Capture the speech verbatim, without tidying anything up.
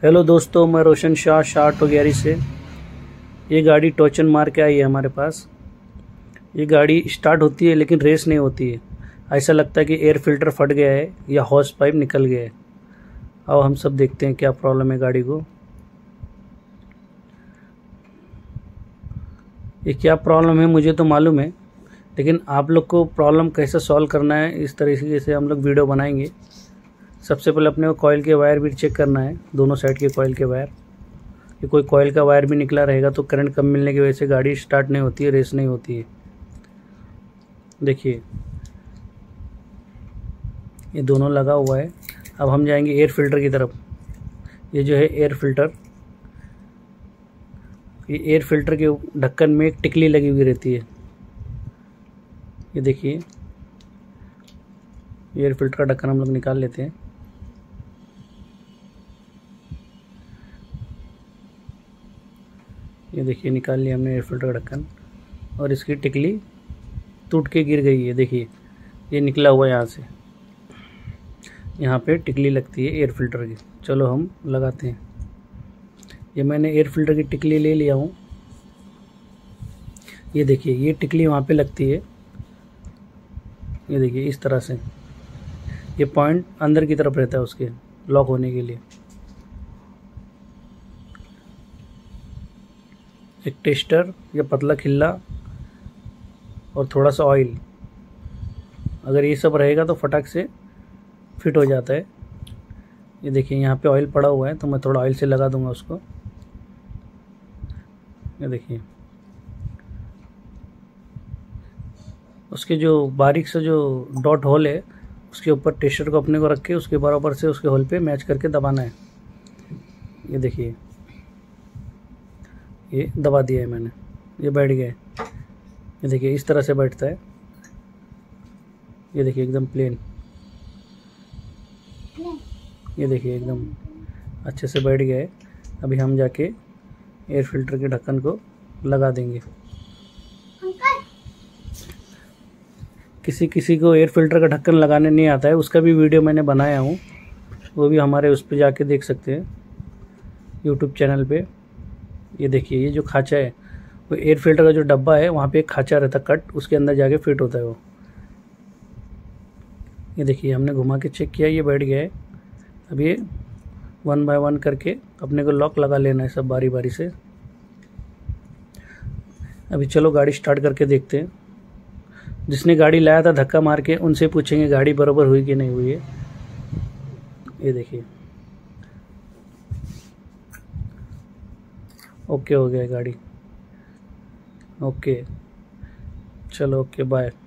Hello दोस्तों, मैं Roshan Shah Shah auto garage से। ये गाड़ी टोचन मार के आई है हमारे पास। ये गाड़ी स्टार्ट होती है लेकिन रेस नहीं होती है। ऐसा लगता है कि एयर फिल्टर फट गया है या हॉस पाइप निकल गया है। अब हम सब देखते हैं क्या प्रॉब्लम है गाड़ी को। ये क्या प्रॉब्लम है मुझे तो मालूम है, लेकिन आप लोग को प्रॉब्लम कैसे सॉल्व करना है इस तरीके से हम लोग वीडियो बनाएंगे। सबसे पहले अपने को कॉइल के वायर भी चेक करना है, दोनों साइड के कॉइल के वायर। कि कोई कॉइल का वायर भी निकला रहेगा तो करंट कम मिलने की वजह से गाड़ी स्टार्ट नहीं होती है, रेस नहीं होती है। देखिए ये दोनों लगा हुआ है। अब हम जाएंगे एयर फिल्टर की तरफ। ये जो है एयर फिल्टर, ये एयर फिल्टर के ढक्कन में एक टिकली लगी हुई रहती है। ये देखिए एयर फिल्टर का ढक्कन हम लोग निकाल लेते हैं। ये देखिए निकाल लिया हमने एयर फिल्टर का ढक्कन, और इसकी टिकली टूट के गिर गई है। देखिए ये निकला हुआ है यहाँ से, यहाँ पे टिकली लगती है एयर फिल्टर की। चलो हम लगाते हैं। ये मैंने एयर फिल्टर की टिकली ले लिया हूँ। ये देखिए ये टिकली वहाँ पे लगती है। ये देखिए इस तरह से ये पॉइंट अंदर की तरफ रहता है उसके लॉक होने के लिए। एक टेस्टर या पतला खिल्ला और थोड़ा सा ऑयल, अगर ये सब रहेगा तो फटाक से फिट हो जाता है। ये देखिए यहाँ पे ऑयल पड़ा हुआ है तो मैं थोड़ा ऑयल से लगा दूंगा उसको। ये देखिए उसके जो बारीक से जो डॉट होल है उसके ऊपर टेस्टर को अपने को रख के उसके बराबर से उसके होल पे मैच करके दबाना है। ये देखिए ये दबा दिया है मैंने, ये बैठ गया है। ये देखिए इस तरह से बैठता है। ये देखिए एकदम प्लेन, ये देखिए एकदम अच्छे से बैठ गया है। अभी हम जाके एयर फिल्टर के ढक्कन को लगा देंगे। किसी किसी को एयर फिल्टर का ढक्कन लगाने नहीं आता है, उसका भी वीडियो मैंने बनाया हूँ, वो भी हमारे उस पर जाके देख सकते हैं यूट्यूब चैनल पे। ये देखिए ये जो खाँचा है वो एयर फिल्टर का जो डब्बा है वहाँ पे एक खाँचा रहता है कट, उसके अंदर जाके फिट होता है वो। ये देखिए हमने घुमा के चेक किया, ये बैठ गया है। अब ये वन बाय वन करके अपने को लॉक लगा लेना है सब बारी बारी से। अभी चलो गाड़ी स्टार्ट करके देखते हैं। जिसने गाड़ी लाया था धक्का मार के उनसे पूछेंगे गाड़ी बराबर हुई कि नहीं हुई है। ये देखिए ओके हो गया गाड़ी। ओके चलो ओके बाय।